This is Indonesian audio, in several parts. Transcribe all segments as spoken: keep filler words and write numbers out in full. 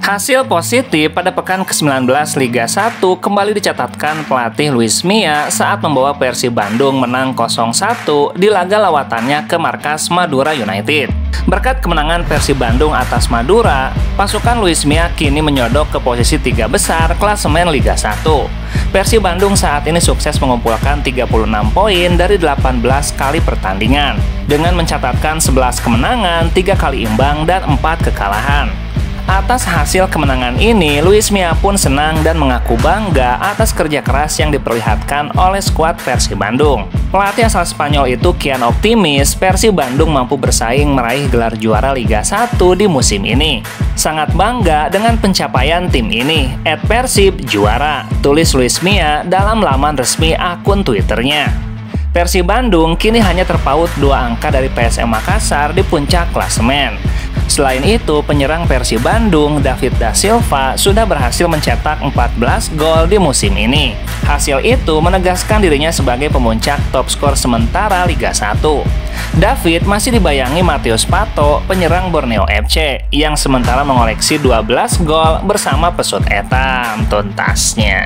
Hasil positif pada pekan ke sembilan belas Liga satu kembali dicatatkan pelatih Luis Milla saat membawa Persib Bandung menang nol satu di laga lawatannya ke markas Madura United. Berkat kemenangan Persib Bandung atas Madura, pasukan Luis Milla kini menyodok ke posisi tiga besar klasemen Liga satu. Persib Bandung saat ini sukses mengumpulkan tiga puluh enam poin dari delapan belas kali pertandingan dengan mencatatkan sebelas kemenangan, tiga kali imbang, dan empat kekalahan. Atas hasil kemenangan ini, Luis Milla pun senang dan mengaku bangga atas kerja keras yang diperlihatkan oleh skuad Persib Bandung. Pelatih asal Spanyol itu kian optimis Persib Bandung mampu bersaing meraih gelar juara Liga satu di musim ini. Sangat bangga dengan pencapaian tim ini, et persib juara, tulis Luis Milla dalam laman resmi akun Twitternya. Persib Bandung kini hanya terpaut dua angka dari P S M Makassar di puncak klasemen. Selain itu, penyerang Persib Bandung, David da Silva, sudah berhasil mencetak empat belas gol di musim ini. Hasil itu menegaskan dirinya sebagai pemuncak top skor sementara Liga satu. David masih dibayangi Matius Pato, penyerang Borneo F C, yang sementara mengoleksi dua belas gol bersama Pesut Etam tuntasnya.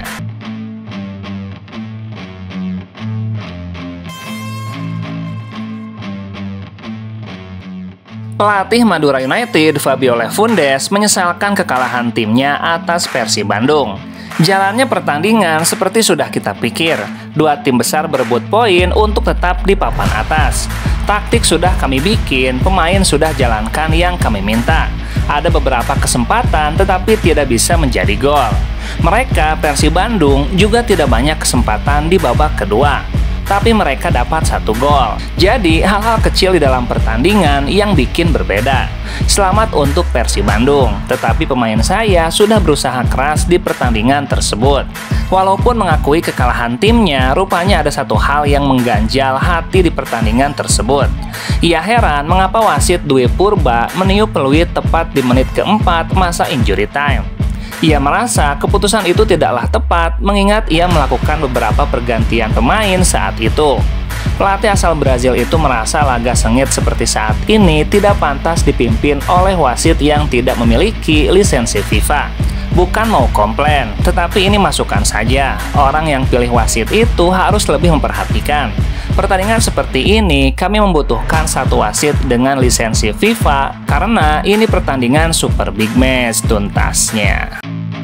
Pelatih Madura United, Fabio Lefundes, menyesalkan kekalahan timnya atas Persib Bandung. Jalannya pertandingan seperti sudah kita pikir, dua tim besar berebut poin untuk tetap di papan atas. Taktik sudah kami bikin, pemain sudah jalankan yang kami minta. Ada beberapa kesempatan tetapi tidak bisa menjadi gol. Mereka, Persib Bandung, juga tidak banyak kesempatan di babak kedua, tapi mereka dapat satu gol. Jadi, hal-hal kecil di dalam pertandingan yang bikin berbeda. Selamat untuk Persib Bandung, tetapi pemain saya sudah berusaha keras di pertandingan tersebut. Walaupun mengakui kekalahan timnya, rupanya ada satu hal yang mengganjal hati di pertandingan tersebut. Ia heran mengapa wasit Dwi Purba meniup peluit tepat di menit keempat masa injury time. Ia merasa keputusan itu tidaklah tepat mengingat ia melakukan beberapa pergantian pemain saat itu. Pelatih asal Brazil itu merasa laga sengit seperti saat ini tidak pantas dipimpin oleh wasit yang tidak memiliki lisensi FIFA. Bukan mau komplain, tetapi ini masukan saja. Orang yang pilih wasit itu harus lebih memperhatikan. Pertandingan seperti ini, kami membutuhkan satu wasit dengan lisensi FIFA karena ini pertandingan super big match tuntasnya.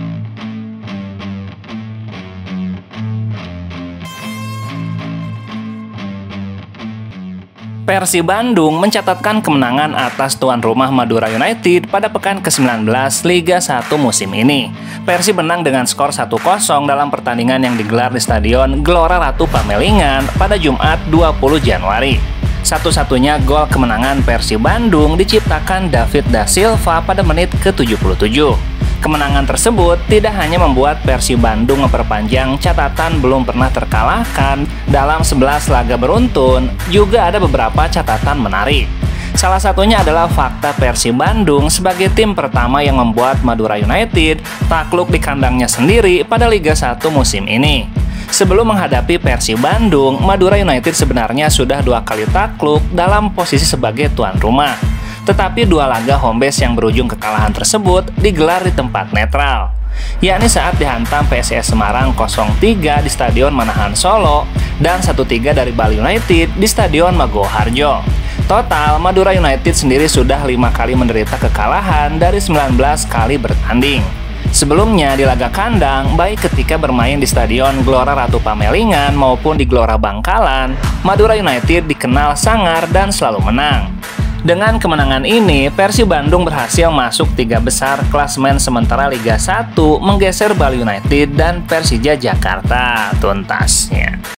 Persib Bandung mencatatkan kemenangan atas tuan rumah Madura United pada pekan ke sembilan belas Liga satu musim ini. Persib menang dengan skor satu kosong dalam pertandingan yang digelar di Stadion Gelora Ratu Pamelingan pada Jumat dua puluh Januari. Satu-satunya gol kemenangan Persib Bandung diciptakan David da Silva pada menit ke tujuh puluh tujuh. Kemenangan tersebut tidak hanya membuat Persib Bandung memperpanjang catatan belum pernah terkalahkan dalam sebelas laga beruntun, juga ada beberapa catatan menarik. Salah satunya adalah fakta Persib Bandung sebagai tim pertama yang membuat Madura United takluk di kandangnya sendiri pada Liga satu musim ini. Sebelum menghadapi Persib Bandung, Madura United sebenarnya sudah dua kali takluk dalam posisi sebagai tuan rumah. Tetapi dua laga home base yang berujung kekalahan tersebut digelar di tempat netral, yakni saat dihantam P S I S Semarang nol tiga di Stadion Manahan Solo dan satu tiga dari Bali United di Stadion Maguwo Harjo. Total, Madura United sendiri sudah lima kali menderita kekalahan dari sembilan belas kali bertanding. Sebelumnya di laga kandang, baik ketika bermain di Stadion Gelora Ratu Pamelingan maupun di Gelora Bangkalan, Madura United dikenal sangar dan selalu menang. Dengan kemenangan ini, Persib Bandung berhasil masuk tiga besar klasemen sementara Liga satu, menggeser Bali United dan Persija Jakarta tuntasnya.